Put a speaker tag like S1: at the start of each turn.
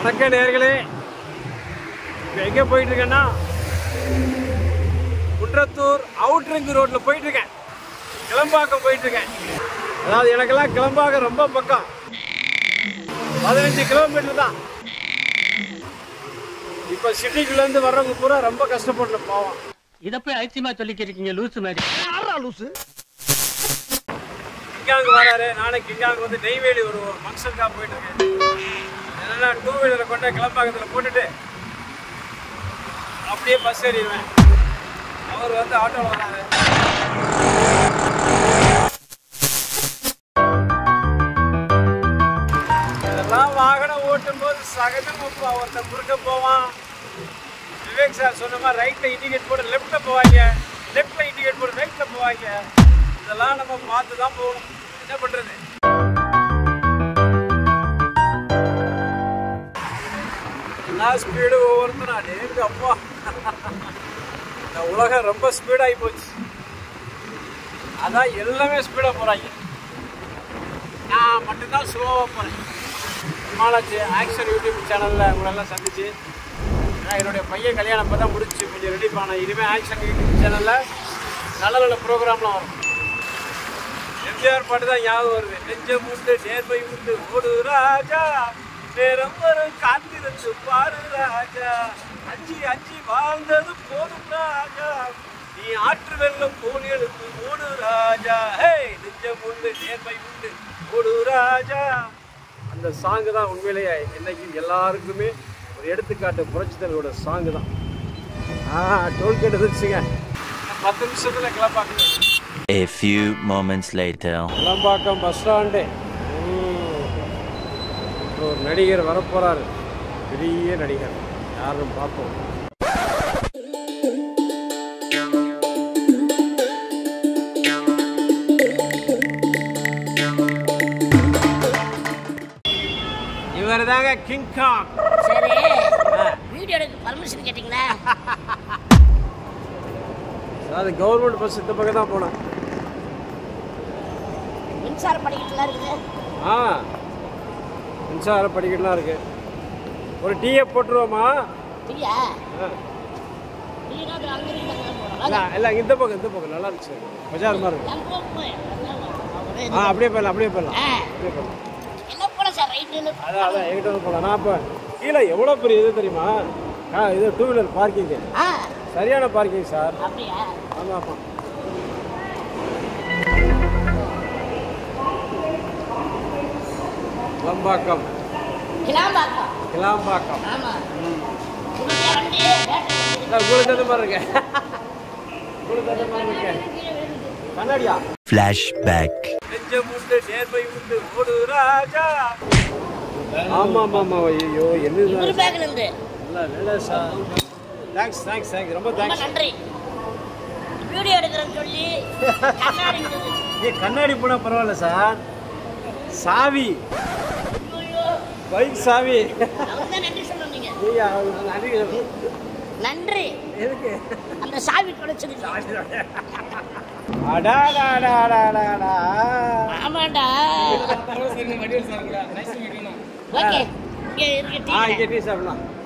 S1: வணக்கம் நேயர்களே, இப்போ எங்கே போயிட்டு இருக்கேன்னா குன்றத்தூர் அவுட்ரிங் ரோட்டில் போயிட்டு இருக்கேன். கிளம்பாக்கம் போயிட்டு இருக்கேன். அதாவது எனக்கெல்லாம் கிளம்பாக்கம் ரொம்ப பக்கம், 15 கிலோமீட்டர் தான். இப்போ சிட்டிக்குள்ளேருந்து வர்றவங்க பூரா ரொம்ப கஷ்டப்பட்டு போவோம்.
S2: இதை போய் ஐசியமா சொல்லிக்கிறீங்க லூசு மாதிரி. லூசு
S1: கிங்காங்கு வராரு, நாளைக்கு கிங்காங்கு வந்து நெய்வேலி ஒரு ஃபங்க்ஷனுக்காக போயிட்டு இருக்கேன். என்னன்னா 2 வீலரை கொண்டு கிளம்பாக்கத்தில் போட்டுட்டு அப்படியே பஸ் ஏறிடுவேன். அவர் வந்து ஆட்டோவில் வராரு. இதெல்லாம் வாகனம் ஓட்டும் போது சகஜம் ஒருத்தர் குறுக்க போவான். விவேக் சார் சொன்ன மாதிரி ரைட்டில் இண்டிகேட் போட்டு லெஃப்ட்டில் போவாங்க, லெஃப்ட்டில் இண்டிகேட் போட்டு ரைட்டில் போவாங்க. இதெல்லாம் நம்ம பார்த்து தான் போகணும். என்ன பண்ணுறது? எல்லா ஸ்பீடு ஒவ்வொருத்தரும் அடேங்க அப்பா, இந்த உலகம் ரொம்ப ஸ்பீடாகி போச்சு. அதான் எல்லாமே ஸ்பீடாக போகிறாங்க, நான் மட்டும்தான் ஸ்லோவாக போகிறேன். மாலாச்சு ஆக்ஷன் யூடியூப் சேனலில் உங்களெல்லாம் சந்திச்சு என்னுடைய பையன் கல்யாணம் இப்போ தான் முடிச்சு கொஞ்சம் ரெடி பண்ணேன். இனிமேல் ஆக்ஷன் யூடியூப் சேனலில் நல்ல நல்ல ப்ரோக்ராம்லாம் வரும். எம்ஜிஆர் பாட்டு தான் ஞாபகம் வருது. நெஞ்சம் உண்டு நேர்மை உண்டு ஓடு ராஜா, நேரம் ஒரு காத்திருந்து பாரு ராஜா, அஞ்சி அஞ்சி வாழ்ந்தது போதும் ராஜா, நீ ஆற்று வெள்ளம் போல் எழுந்து ஓடு ராஜா, ஹே நெஞ்சம் உண்டு நேர்மை உண்டு ஓடு ராஜா. அந்த சாங்கு தான் உண்மையிலேயே இன்னைக்கு எல்லாருக்குமே ஒரு எடுத்துக்காட்டு. புரட்சித்தலையோட சாங்கு தான். டோல்கேட் இருந்துச்சுங்க. 10 நிமிஷத்தில் Kilambakkam.
S3: A few moments later.
S1: Kilambakkam bus stand. ஒரு நடிகர் வரப்போறாரு, பெரிய நடிகர். யாரும் பார்ப்போம். இவர் தாங்க கிங் காங்.
S4: சரி, வீடியோ எடுக்க பர்மிஷன் கேட்டிங்களா?
S1: அதாவது கவர்மெண்ட் பஸ் இந்த பக்கம் தான் போனேன்.
S4: மின்சார படிக்கட்டுலாம் இருக்குது.
S1: மின்சார படிக்கட்டுலாம் இருக்கு. ஒரு டீயை போட்டுருவோமா?
S4: டீயா? டீனா அது அங்க இருக்குங்க.
S1: இல்லை இந்த பக்கம் நல்லா இருந்துச்சு. பஜார் மாதிரி இருக்கு. அப்படியே போயிடலாம், அப்படியே போயிடலாம்.
S4: என்ன போல சார் ரைட்டு?
S1: அதான் எங்கிட்ட வந்து போகலாம். நான் இப்போ கீழே எவ்வளோ பெரிய இது தெரியுமா? இது 2 வீலர் பார்க்கிங்கு. சரியான பார்க்கிங் சார்.
S4: அப்படியா?
S1: ஆமாம் ஆமாம். கிளம்பாக்கம். கிளம்பாக்கம்.
S4: ஆமாம்.
S1: உங்களுக்கு அந்த மாதிரி இருக்கேன். உங்களுக்கு அந்த மாதிரி இருக்கேன். கண்ணாடியா?
S3: Flashback.
S1: நெஞ்சம் உண்டு நேர்மை உண்டு ஓடு ராஜா. ஆமாம் ஆமாம். ஐயோ என்ன
S4: பேக்ல இருந்து
S1: இல்லை சார். தேங்க்ஸ் தேங்க்ஸ் தேங்க்ஸ், ரொம்ப தேங்க்ஸ்.
S4: நன்றி. வீடியோ எடுக்கிறேன்னு சொல்லி கண்ணாடி
S1: கண்ணாடி போனால் பரவாயில்ல சார். சாவி, பைக் சாவி.
S4: நன்றி சொல்லுங்க.
S1: நன்றி.
S4: நன்றி
S1: எதுக்கு?
S4: அந்த சாவி கிடைச்சது. ஆமாண்டா. ஓகே, இங்கே இருக்கு. டீ
S1: சாப்பிடலாம்.